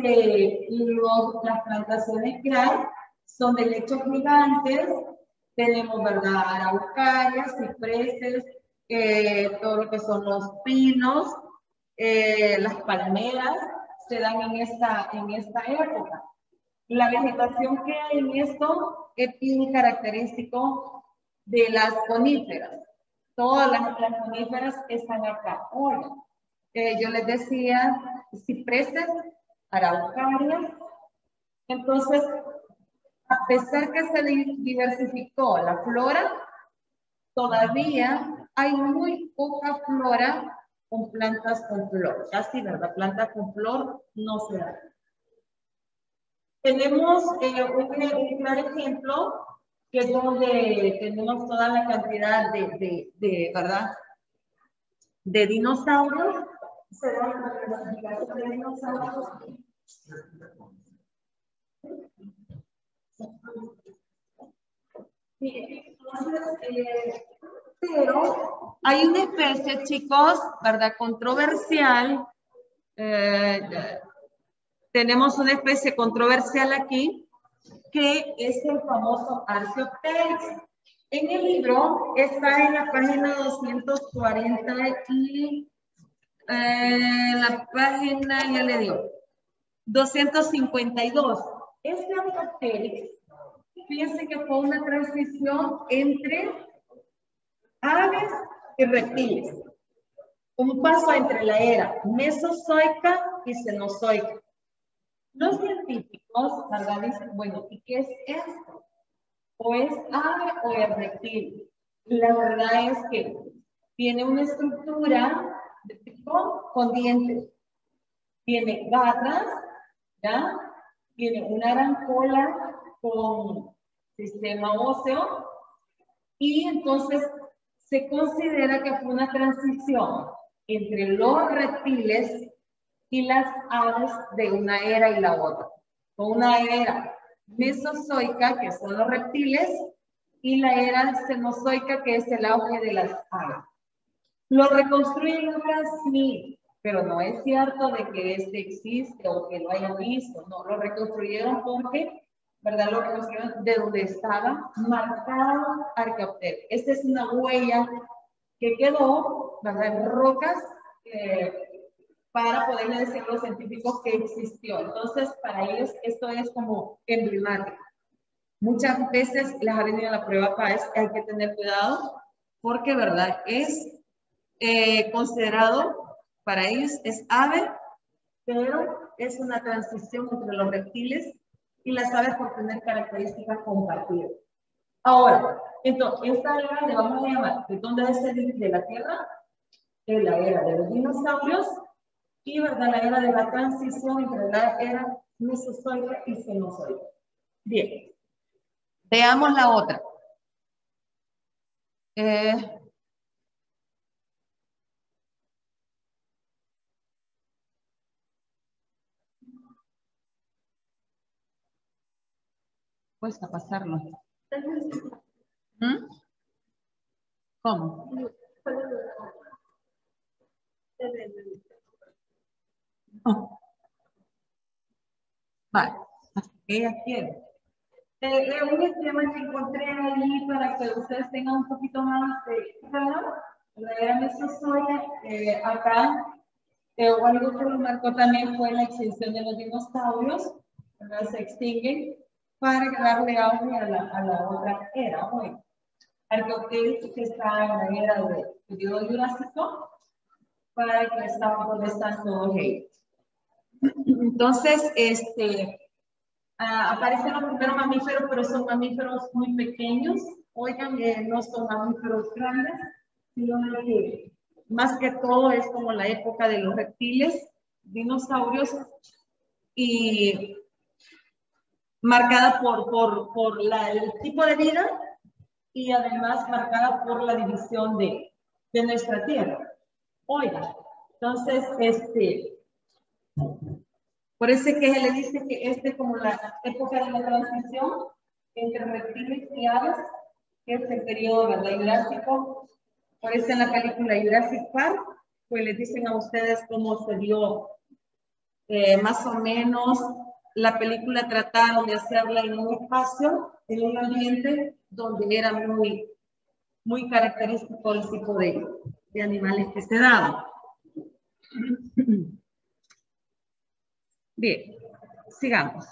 las plantaciones que hay, son de lechos gigantes, tenemos, ¿verdad? Araucarias, cipreses, todo lo que son los pinos, las palmeras, se dan en esta época. La vegetación que hay en esto es bien característico de las coníferas. Todas las coníferas están acá. Hoy, yo les decía cipreses, araucarias. Entonces, a pesar que se diversificó la flora, todavía hay muy poca flora con plantas con flor. Casi, ¿verdad? Plantas con flor no se dan. Tenemos un claro ejemplo que es donde tenemos toda la cantidad ¿verdad? De dinosaurios. Se da la clasificación de dinosaurios. Pero hay una especie, chicos, ¿verdad? Controversial. Tenemos una especie controversial aquí, que es el famoso Archaeopteryx. En el libro está en la página 240 y la página, ya le digo, 252. Este Archaeopteryx, fíjense que fue una transición entre aves y reptiles. Un paso entre la era mesozoica y cenozoica. Los científicos, ¿verdad? Dicen, bueno, ¿y qué es esto? ¿O es ave o es reptil? La verdad es que tiene una estructura de tipo con dientes. Tiene garras, ¿ya? Tiene una gran cola con sistema óseo. Y entonces se considera que fue una transición entre los reptiles y las aves de una era y la otra. Una era mesozoica, que son los reptiles, y la era cenozoica, que es el auge de las aves. Lo reconstruyen ahora sí, pero no es cierto de que este existe o que lo hayan visto, no, lo reconstruyeron porque, ¿verdad? Lo reconstruyeron de donde estaba marcado Archaeopteryx. Esta es una huella que quedó, ¿verdad? En rocas, para poderle decir a los científicos que existió. Entonces, para ellos esto es como emblemático. Muchas veces les ha venido la prueba PAES, hay que tener cuidado porque, ¿verdad? Es considerado, para ellos es ave, pero es una transición entre los reptiles y las aves por tener características compartidas. Ahora, entonces, esta era le vamos a llamar, ¿de dónde es de la Tierra? Es la era de los dinosaurios y, ¿verdad? La era de la transición entre la era mesozoica y cenozoica. Bien, veamos la otra. Cuesta pasarlo. ¿Mm? ¿Cómo? Oh. Vale, hasta que ella quiere. Un esquema que encontré ahí para que ustedes tengan un poquito más de claro. La era mesozoica, acá, algo que lo marcó también fue la extinción de los dinosaurios, ¿verdad? Se extinguen para darle auge a la otra era. Bueno, Arqueopteryx, que está en la era del periodo jurásico, para que están donde están todos ellos. Entonces, aparecen los primeros mamíferos, pero son mamíferos muy pequeños. Oigan, no son mamíferos grandes, sino que más que todo es como la época de los reptiles, dinosaurios, y marcada por el tipo de vida y además marcada por la división de nuestra tierra. Oigan, entonces, por eso es que se le dice que como la época de la transición entre reptiles y aves, que es el periodo, ¿verdad? Jurásico. Por eso en la película Jurassic Park, pues les dicen a ustedes cómo se dio más o menos la película. Trataron de hacerla en un espacio, en un ambiente donde era muy, muy característico el tipo de animales que se daban. Bien, sigamos.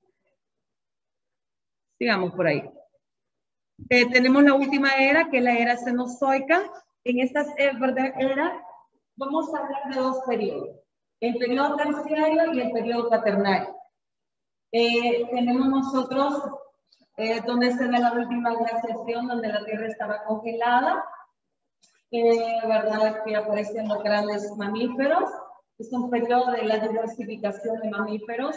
Sigamos por ahí. Tenemos la última era, que es la era cenozoica. En esta era vamos a hablar de dos periodos. El periodo terciario y el periodo cuaternario. Tenemos nosotros donde se da la última glaciación, donde la Tierra estaba congelada. ¿Verdad? Que aparecen los grandes mamíferos. Es un periodo de la diversificación de mamíferos.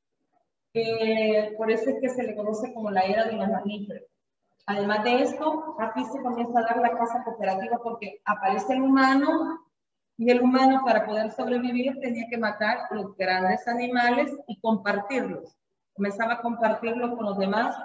Por eso es que se le conoce como la era de los mamíferos. Además de esto, aquí se comienza a dar la caza cooperativa porque aparece el humano y el humano, para poder sobrevivir, tenía que matar los grandes animales y compartirlos. Comenzaba a compartirlos con los demás,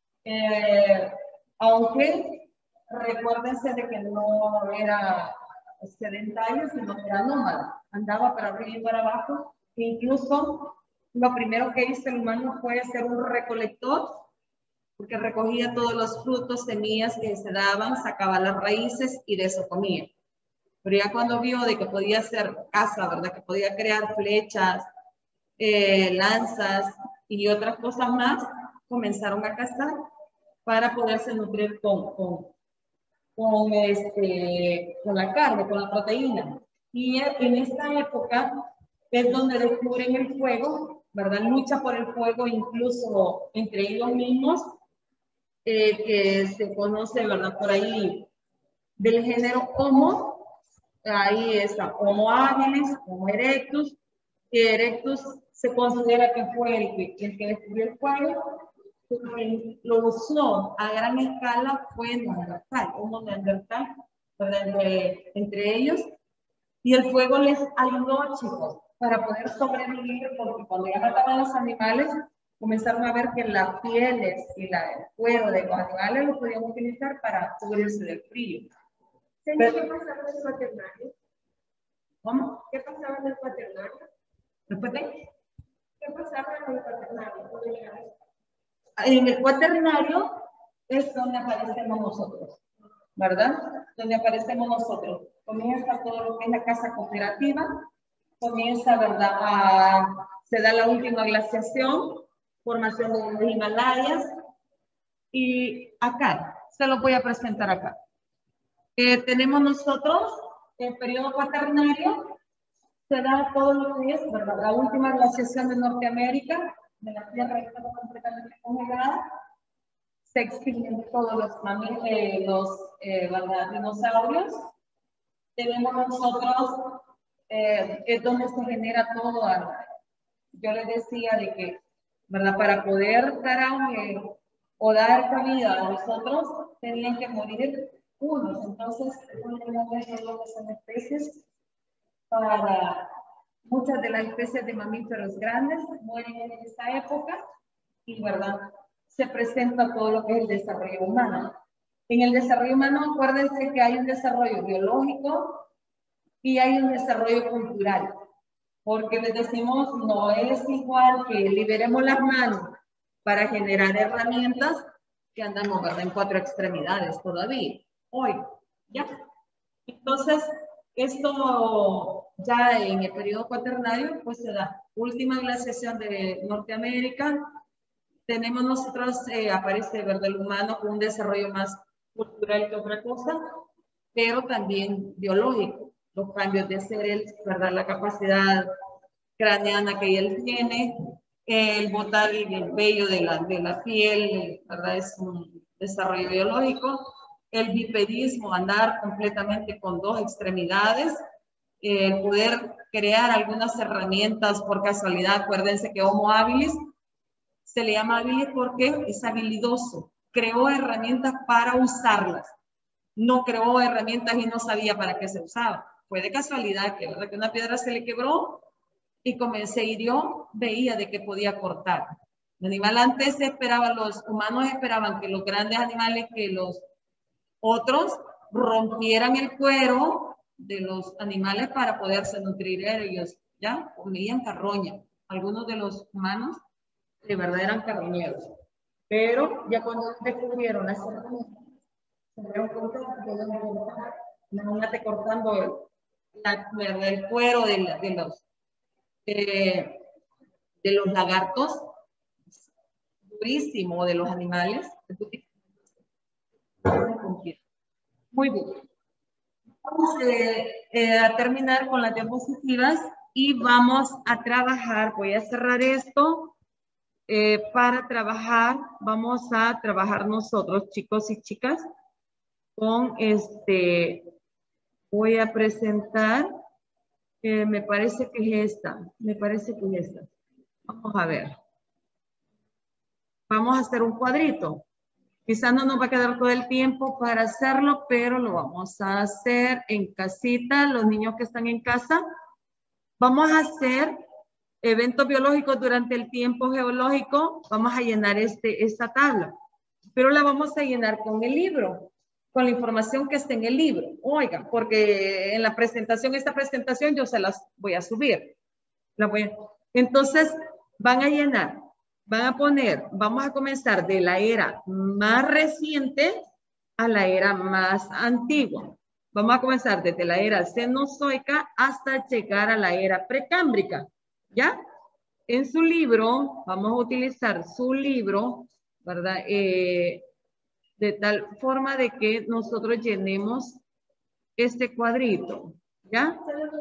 aunque recuérdense de que no era sedentario, sino que era nómada. Andaba para arriba y para abajo. E incluso lo primero que hizo el humano fue ser un recolector, porque recogía todos los frutos, semillas que se daban, sacaba las raíces y de eso comía. Pero ya cuando vio de que podía hacer caza, ¿verdad? Que podía crear flechas, lanzas y otras cosas más, comenzaron a cazar para poderse nutrir con la carne, con la proteína. Y en esta época es donde descubren el fuego, ¿verdad? Lucha por el fuego incluso entre ellos mismos, que se conoce, ¿verdad? Por ahí del género Homo. Ahí está Homo habilis, Homo erectus, que Erectus se considera que fue el que descubrió el fuego. Quien lo usó a gran escala fue Neandertal, Homo Neandertal, entre ellos. Y el fuego les ayudó, chicos, para poder sobrevivir, porque cuando ya mataban a los animales, comenzaron a ver que las pieles y el cuero de los animales lo podían utilizar para cubrirse del frío. ¿Qué pasaba en el cuaternario? ¿Cómo? ¿Qué pasaba en el cuaternario? ¿Después de? ¿Qué pasaba en el cuaternario? En el cuaternario es donde aparecemos nosotros, ¿verdad? Donde aparecemos nosotros. Comienza todo lo que es la caza cooperativa, comienza, ¿verdad? Se da la última glaciación, formación de los Himalayas, y acá, se lo voy a presentar acá. Tenemos nosotros el periodo cuaternario, se da todo lo que es, ¿verdad? La última glaciación de Norteamérica, de la Tierra que estaba completamente congelada. Se extinguen todos los dinosaurios. Tenemos nosotros, es donde se genera todo. Yo les decía de que, ¿verdad? Para poder dar auge o dar cabida a nosotros, tenían que morir unos. Entonces, son especies. Para muchas de las especies de mamíferos grandes mueren en esa época y, ¿verdad? se presenta todo lo que es el desarrollo humano. En el desarrollo humano, acuérdense que hay un desarrollo biológico y hay un desarrollo cultural. Porque les decimos, no es igual que liberemos las manos para generar herramientas que andamos, ¿verdad?, en 4 extremidades todavía. Hoy, ya. Entonces, esto ya en el periodo cuaternario, pues se da. Última glaciación de Norteamérica. Tenemos nosotros, aparece, ¿verdad?, el humano con un desarrollo más cultural que otra cosa, pero también biológico. Los cambios de cerebro, ¿verdad?, la capacidad craneana que él tiene, el botar el vello de la piel, ¿verdad?, es un desarrollo biológico. El bipedismo, andar completamente con 2 extremidades, poder crear algunas herramientas por casualidad. Acuérdense que Homo habilis se le llama habilis porque es habilidoso. Creó herramientas para usarlas. No creó herramientas y no sabía para qué se usaba. Fue de casualidad que, ¿verdad?, que una piedra se le quebró y como se hirió, veía de que podía cortar. El animal antes esperaba, los humanos esperaban que los grandes animales, que los otros rompieran el cuero de los animales para poderse nutrir ellos. Ya comían carroña. Algunos de los humanos de verdad eran carroñeros. Pero ya cuando descubrieron las herramientas, se dieron cuenta que imagínate cortando el cuero de los lagartos, durísimo, de los animales. Muy bien. Vamos a terminar con las diapositivas y vamos a trabajar. Voy a cerrar esto. Para trabajar, vamos a trabajar nosotros, chicos y chicas, con voy a presentar, me parece que es esta, Vamos a ver. Vamos a hacer un cuadrito. Quizás no nos va a quedar todo el tiempo para hacerlo, pero lo vamos a hacer en casita, los niños que están en casa. Vamos a hacer eventos biológicos durante el tiempo geológico. Vamos a llenar esta tabla, pero la vamos a llenar con el libro, con la información que está en el libro. Oigan, porque en la presentación, esta presentación yo se las voy a subir. Entonces, van a llenar. Van a poner, vamos a comenzar de la era más reciente a la era más antigua. Vamos a comenzar desde la era cenozoica hasta llegar a la era precámbrica. ¿Ya? En su libro, vamos a utilizar su libro, ¿verdad? De tal forma de que nosotros llenemos este cuadrito. ¿Ya?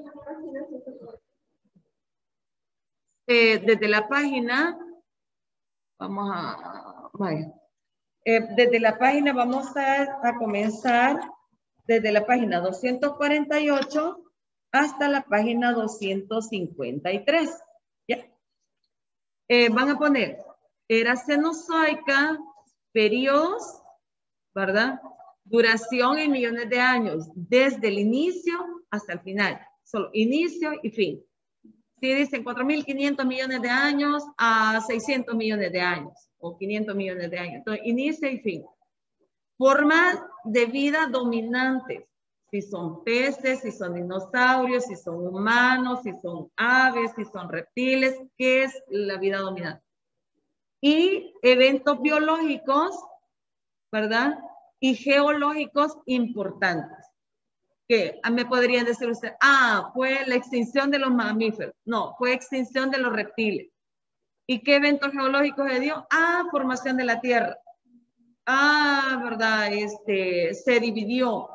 Desde la página... Vamos a, vaya. Desde la página vamos a comenzar desde la página 248 hasta la página 253. ¿Ya? Van a poner era cenozoica, periodos, ¿verdad? Duración en millones de años, desde el inicio hasta el final. Solo inicio y fin. Si dicen 4.500 millones de años a 600 millones de años o 500 millones de años. Entonces, inicio y fin. Formas de vida dominantes. Si son peces, si son dinosaurios, si son humanos, si son aves, si son reptiles. ¿Qué es la vida dominante? Y eventos biológicos, ¿verdad? Y geológicos importantes. ¿Qué? Me podrían decir usted, fue la extinción de los mamíferos. No, fue extinción de los reptiles. ¿Y qué eventos geológicos se dio? Formación de la Tierra. ¿Verdad? Se dividió.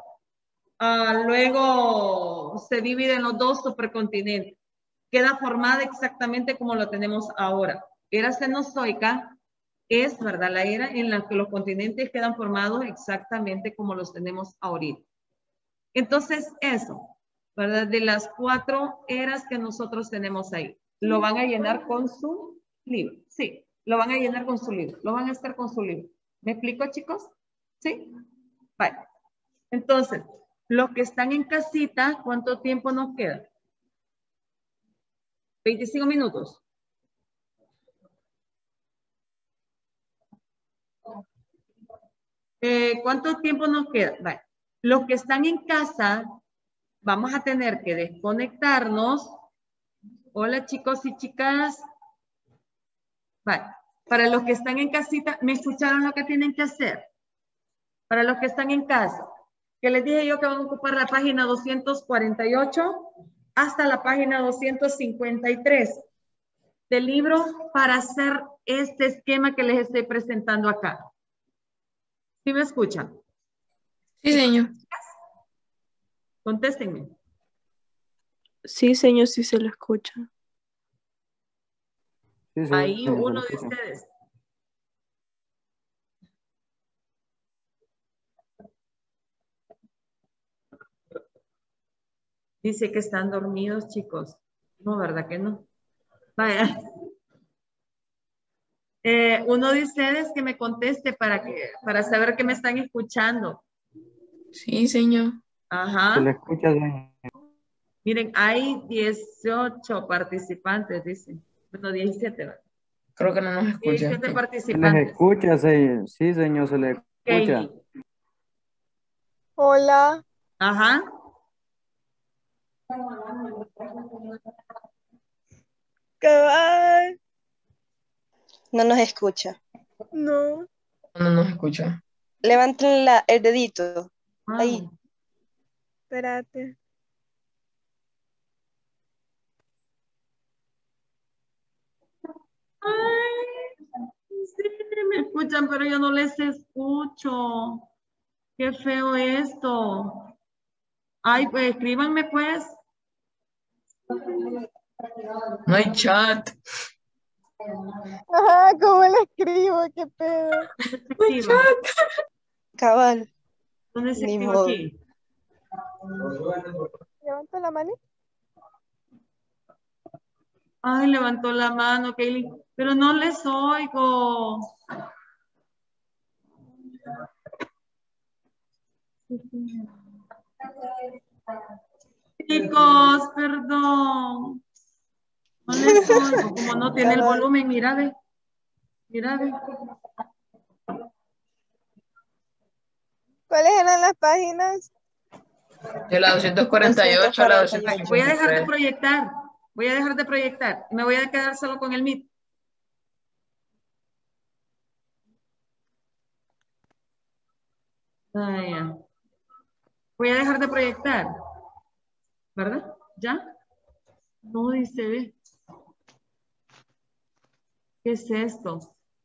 Luego se dividen los 2 supercontinentes. Queda formada exactamente como lo tenemos ahora. Era cenozoica, es, ¿verdad?, la era en la que los continentes quedan formados exactamente como los tenemos ahorita. Entonces, eso, ¿verdad? De las 4 eras que nosotros tenemos ahí. Lo van a llenar con su libro. Sí, lo van a llenar con su libro. Lo van a hacer con su libro. ¿Me explico, chicos? ¿Sí? Vale. Entonces, los que están en casita, ¿cuánto tiempo nos queda? 25 minutos. ¿Cuánto tiempo nos queda? Vale. Los que están en casa, vamos a tener que desconectarnos. Hola chicos y chicas. Vale. Para los que están en casita, ¿me escucharon lo que tienen que hacer? Para los que están en casa, que les dije yo que van a ocupar la página 248 hasta la página 253 del libro para hacer este esquema que les estoy presentando acá. ¿Sí me escuchan? Sí, señor. Contéstenme. Sí, señor, sí se lo escucha. Sí, sí, Ahí sí, uno se de escucha. ustedes. Dice que están dormidos, chicos. No, ¿verdad que no? Vaya. Uno de ustedes que me conteste para saber que me están escuchando. Sí, señor. Se le Ajá. escucha, doña. Miren, hay 18 participantes, dicen. Bueno, 17, ¿verdad? Creo que no nos escucha. 17 Se les participantes. escucha, sí, señor, se le escucha. Ok. Hola. Ajá. Cabal. No nos escucha. No. No nos escucha. Levanten el dedito. Ahí. Espérate. Ay, sí, me escuchan, pero yo no les escucho. Qué feo esto. Ay, pues escríbanme pues. No hay chat. Ajá, ¿cómo le escribo? ¿Qué pedo? ¿Dónde se No hay escriban? chat. Cabal. ¿Dónde se Ni escribe modo. aquí? Levanto la mano. Ay, levantó la mano, Kaylee. Pero no les oigo. Chicos, perdón. No les oigo. Como no tiene el Cabal. volumen, mira, ve. Mira, ve. ¿Cuáles eran las páginas? De la 248 a la 248. Voy a dejar de 253. proyectar. Voy a dejar de proyectar. Me voy a quedar solo con el Meet. Ah, ya. Voy a dejar de proyectar. ¿Verdad? ¿Ya? No dice, ve. ¿Qué es esto?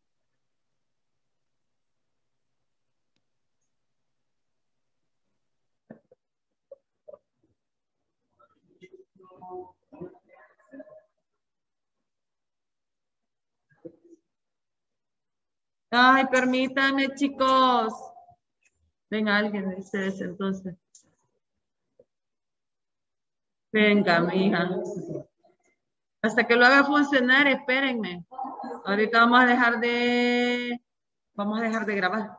Ay, permítanme, chicos. Venga, alguien de ustedes entonces. Venga, mija. Hasta que lo haga funcionar, espérenme. Ahorita vamos a dejar de grabar.